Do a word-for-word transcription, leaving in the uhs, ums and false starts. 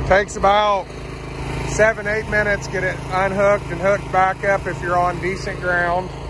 Takes about seven, eight minutes, get it unhooked and hooked back up if you're on decent ground.